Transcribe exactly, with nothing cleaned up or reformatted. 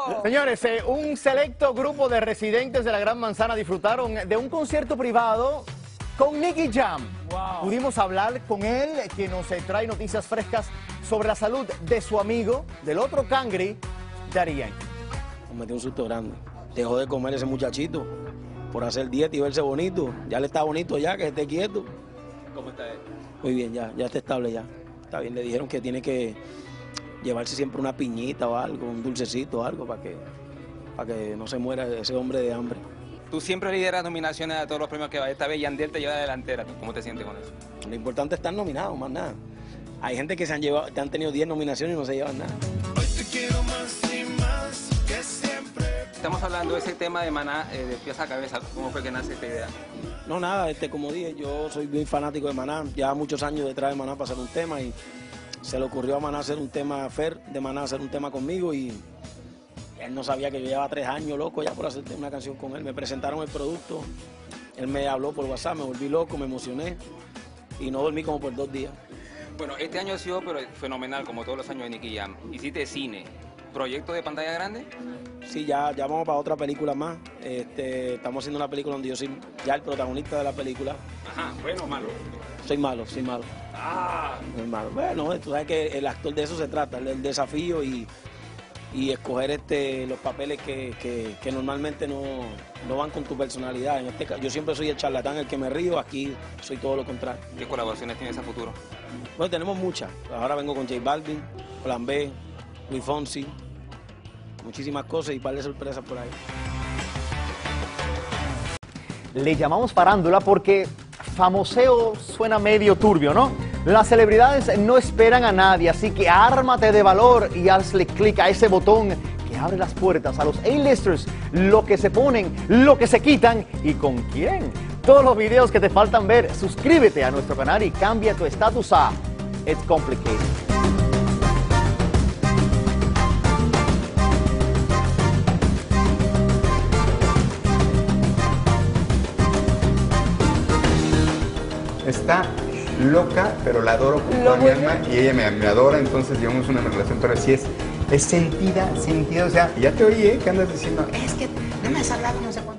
Señores, eh, un selecto grupo de residentes de la Gran Manzana disfrutaron de un concierto privado con Nicky Jam. Wow. Pudimos hablar con él, que nos eh, trae noticias frescas sobre la salud de su amigo, del otro cangri, Daddy Yankee. Me metió un susto grande. Dejó de comer ese muchachito por hacer dieta y verse bonito. Ya le está bonito ya, que esté quieto. ¿Cómo está él? Muy bien, ya, ya está estable ya. Está bien, le dijeron que tiene que llevarse siempre una piñita o algo, un dulcecito o algo para que, para que no se muera ese hombre de hambre. Tú siempre lideras nominaciones a todos los premios que va. Esta vez Yandel te lleva de delantera. ¿Cómo te sientes con eso? Lo importante es estar nominado, más nada. Hay gente que se han llevado, que han tenido diez nominaciones y no se llevan nada. Hoy te quiero más y más que siempre. Estamos hablando de ese tema de Maná, eh, de pies a cabeza. ¿Cómo fue que nace esta idea? No, nada, este, como dije, yo soy bien fanático de Maná. Ya muchos años detrás de Maná para hacer un tema y se le ocurrió a Maná hacer un tema, Fer, de Maná hacer un tema conmigo y él no sabía que yo llevaba tres años loco ya por hacer una canción con él. Me presentaron el producto, él me habló por WhatsApp, me volví loco, me emocioné y no dormí como por dos días. Bueno, este año ha sido pero fenomenal, como todos los años de Nicky Jam. Hiciste cine, ¿proyecto de pantalla grande? Sí, ya, ya vamos para otra película más. Este, estamos haciendo una película donde yo soy ya el protagonista de la película. Ajá, bueno o malo. Soy malo, soy malo. Ah. Soy malo. Bueno, tú sabes que el actor de eso se trata, el desafío y, y escoger este, los papeles que, que, que normalmente no, no van con tu personalidad. En este caso, yo siempre soy el charlatán, el que me río, aquí soy todo lo contrario. ¿Qué colaboraciones tienes a futuro? Bueno, tenemos muchas. Ahora vengo con J Balvin, Plan B, Luis Fonsi, muchísimas cosas y un par de sorpresas por ahí. Le llamamos farándula porque famoseo suena medio turbio, ¿no? Las celebridades no esperan a nadie, así que ármate de valor y hazle clic a ese botón que abre las puertas a los A-listers, lo que se ponen, lo que se quitan y con quién. Todos los videos que te faltan ver, suscríbete a nuestro canal y cambia tu estatus a It's Complicated. Está loca, pero la adoro con toda mi alma y ella me, me adora, entonces llevamos una relación, pero sí es, es sentida, sentida, o sea, ya te oí, ¿eh? Que andas diciendo, es que no me has hablado, no sé cuándo.